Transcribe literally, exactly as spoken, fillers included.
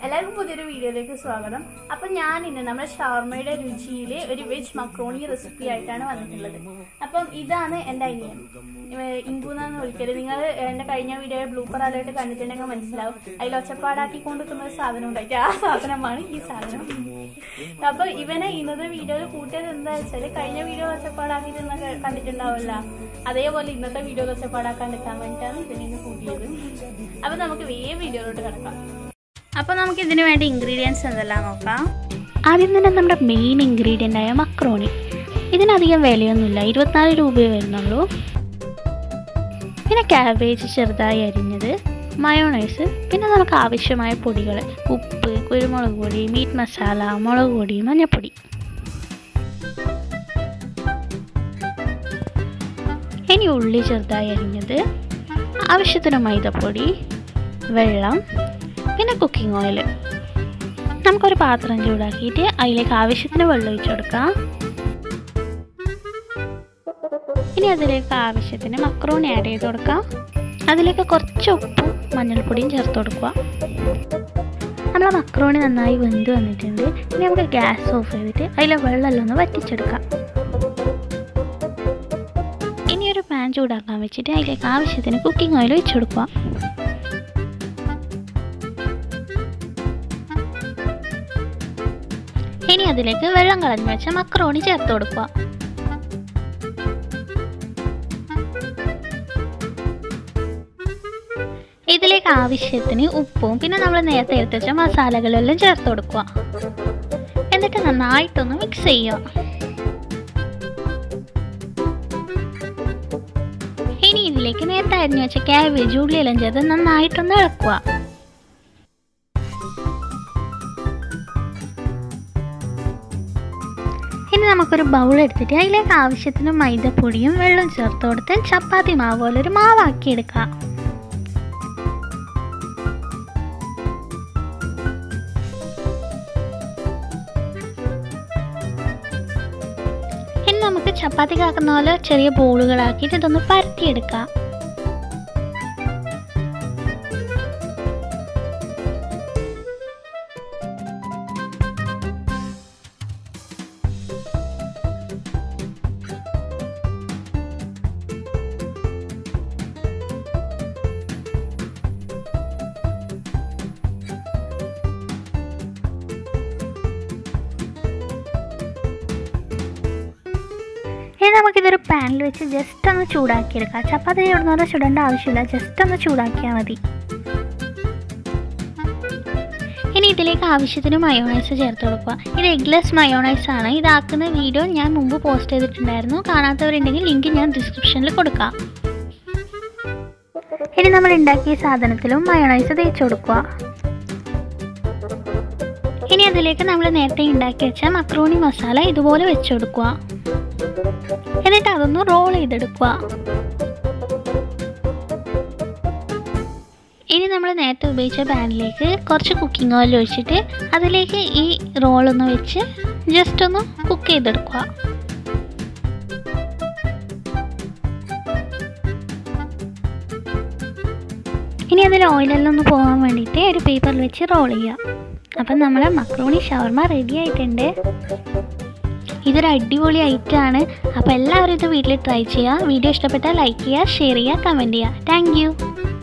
എല്ലാവർക്കും പുതിയൊരു വീഡിയോയിലേക്ക് സ്വാഗതം. അപ്പം ഞാൻ ഇന്ന് നമ്മുടെ ഷവർമയുടെ രുചിയിൽ ഒരു വെജ് മക്രോണി റെസിപ്പി ആയിട്ടാണ് വന്നിട്ടുള്ളത്. അപ്പം ഇതാണ് എൻ്റെ അനിയൻ, ഇങ്കുന്നാന്ന് വിളിക്കരുത്. നിങ്ങൾ എൻ്റെ കഴിഞ്ഞ വീഡിയോ ബ്ലൂപ്പർ അലേർട്ട് കണ്ടിട്ടുണ്ടെങ്കിൽ മനസ്സിലാവും. അതിൽ ഒച്ചപ്പാടാക്കി കൊണ്ടിരിക്കുന്ന ഒരു സാധനം ഉണ്ടായിട്ട് ആ സാധനമാണ് ഈ സാധനം. അപ്പം ഇവനെ ഇന്നത്തെ വീഡിയോയിൽ കൂട്ടിയത് എന്താ വെച്ചാൽ, കഴിഞ്ഞ വീഡിയോ ഒച്ചപ്പാടാക്കി കണ്ടിട്ടുണ്ടാവില്ല, അതേപോലെ ഇന്നത്തെ വീഡിയോ ഒച്ചപ്പാടാക്കാൻ എടുക്കാൻ വേണ്ടിയിട്ടാണ് ഇവനെ കൂട്ടിയത്. അപ്പം നമുക്ക് വേഗം വീഡിയോയിലോട്ട് കിടക്കാം. അപ്പോൾ നമുക്ക് ഇതിന് വേണ്ടി ഇൻഗ്രീഡിയൻസ് എന്തെല്ലാം നോക്കാം. ആദ്യം തന്നെ നമ്മുടെ മെയിൻ ഇൻഗ്രീഡിയൻ്റ് ആയ മക്രോണി. ഇതിനധികം വിലയൊന്നുമില്ല, ഇരുപത്തിനാല് രൂപയെ വരുന്നുള്ളൂ. പിന്നെ ക്യാബേജ് ചെറുതായി അരിഞ്ഞത്, മയോണൈസ്, പിന്നെ നമുക്ക് ആവശ്യമായ പൊടികൾ ഉപ്പ്, കുരുമുളക് പൊടി, മീറ്റ് മസാല, മുളക് പൊടി, മഞ്ഞൾപ്പൊടി. ഇനി ഉള്ളി ചെറുതായി അരിഞ്ഞത്, ആവശ്യത്തിന് മൈദപ്പൊടി, വെള്ളം, പിന്നെ കുക്കിംഗ് ഓയിൽ. നമുക്കൊരു പാത്രം ചൂടാക്കിയിട്ട് അതിലേക്ക് ആവശ്യത്തിന് വെള്ളം ഒഴിച്ചു കൊടുക്കാം. ഇനി അതിലേക്ക് ആവശ്യത്തിന് മക്രോണി ആഡ് ചെയ്ത് കൊടുക്കാം. അതിലേക്ക് കുറച്ച് ഉപ്പും മഞ്ഞൾപ്പൊടിയും ചേർത്ത് കൊടുക്കുക. നമ്മളെ മക്രോണി നന്നായി വെന്ത് വന്നിട്ടുണ്ട്. ഇനി നമുക്ക് ഗ്യാസ് ഓഫ് ചെയ്തിട്ട് അതിലെ വെള്ളമെല്ലാം ഒന്ന് വറ്റിച്ചെടുക്കാം. ഇനി ഒരു പാൻ ചൂടാക്കാൻ വെച്ചിട്ട് അതിലേക്ക് ആവശ്യത്തിന് കുക്കിംഗ് ഓയിൽ ഒഴിച്ചു കൊടുക്കുക. ഇനി അതിലേക്ക് വെള്ളം കളഞ്ഞു വെച്ച മക്രോണി ചേർത്ത് കൊടുക്കുക. ഇതിലേക്ക് ആവശ്യത്തിന് ഉപ്പും പിന്നെ നമ്മൾ നേരത്തെ എടുത്ത് വെച്ച മസാലകളെല്ലാം ചേർത്ത് കൊടുക്കുക. എന്നിട്ട് നന്നായിട്ടൊന്ന് മിക്സ് ചെയ്യുക. ഇനി ഇതിലേക്ക് നേരത്തെ അരിഞ്ഞു വെച്ച ക്യാബേജ്, ഉള്ളിയെല്ലാം ചേർത്ത് നന്നായിട്ടൊന്ന് ഇളക്കുക. ഇനി നമുക്കൊരു ബൗൾ എടുത്തിട്ട് അതിലേക്ക് ആവശ്യത്തിന് മൈദപ്പൊടിയും വെള്ളം ചേർത്ത് കൊടുത്ത് ചപ്പാത്തി മാവ് പോലെ ഒരു മാവാക്കി എടുക്കാം. ഇനി നമുക്ക് ചപ്പാത്തി കാക്കുന്ന പോലെ ചെറിയ ബോളുകളാക്കിയിട്ട് ഇതൊന്ന് പരത്തിയെടുക്കാം. ഇനി നമുക്കിതൊരു പാനിൽ വെച്ച് ജസ്റ്റ് ഒന്ന് ചൂടാക്കിയെടുക്കാം. ചപ്പാത്തി ചൂടുന്നത് ചുടേണ്ട ആവശ്യമില്ല, ജസ്റ്റ് ഒന്ന് ചൂടാക്കിയാൽ മതി. ഇനി ഇതിലേക്ക് ആവശ്യത്തിന് മയോണൈസ് ചേർത്ത് കൊടുക്കുക. ഇത് എഗ്ഗ്ലെസ് മയോണൈസ് ആണ്. ഇതാക്കുന്ന വീഡിയോ ഞാൻ മുമ്പ് പോസ്റ്റ് ചെയ്തിട്ടുണ്ടായിരുന്നു. കാണാത്തവരുണ്ടെങ്കിൽ ലിങ്ക് ഞാൻ ഡിസ്ക്രിപ്ഷനിൽ കൊടുക്കാം. ഇനി നമ്മൾ ഉണ്ടാക്കിയ സാധനത്തിലും മയോണൈസ് തേച്ച് കൊടുക്കുക. ഇനി അതിലേക്ക് നമ്മൾ നേരത്തെ ഉണ്ടാക്കി വെച്ച മക്രോണി മസാല ഇതുപോലെ വെച്ച് കൊടുക്കുക. എന്നിട്ട് അതൊന്ന് റോൾ ചെയ്തെടുക്കുക. ഇനി നമ്മൾ നേരത്തെ ഉപയോഗിച്ച പാനിലേക്ക് കുറച്ച് കുക്കിംഗ് ഓയിൽ ഒഴിച്ചിട്ട് അതിലേക്ക് ഈ റോളൊന്ന് വെച്ച് ജസ്റ്റ് ഒന്ന് കുക്ക് ചെയ്തെടുക്കുക. ഇനി അതിൽ ഓയിലെല്ലാം ഒന്ന് പോകാൻ വേണ്ടിയിട്ട് ഒരു പേപ്പറിൽ വെച്ച് റോൾ ചെയ്യുക. അപ്പം നമ്മളെ മക്രോണി ഷവർമ റെഡി ആയിട്ടുണ്ട്. ഇതൊരു അടിപൊളി ഐറ്റമാണ്. അപ്പോൾ എല്ലാവരും ഇത് വീട്ടിൽ ട്രൈ ചെയ്യുക. വീഡിയോ ഇഷ്ടപ്പെട്ടാൽ ലൈക്ക് ചെയ്യുക, ഷെയർ ചെയ്യുക, കമൻറ്റ് ചെയ്യുക. Thank U.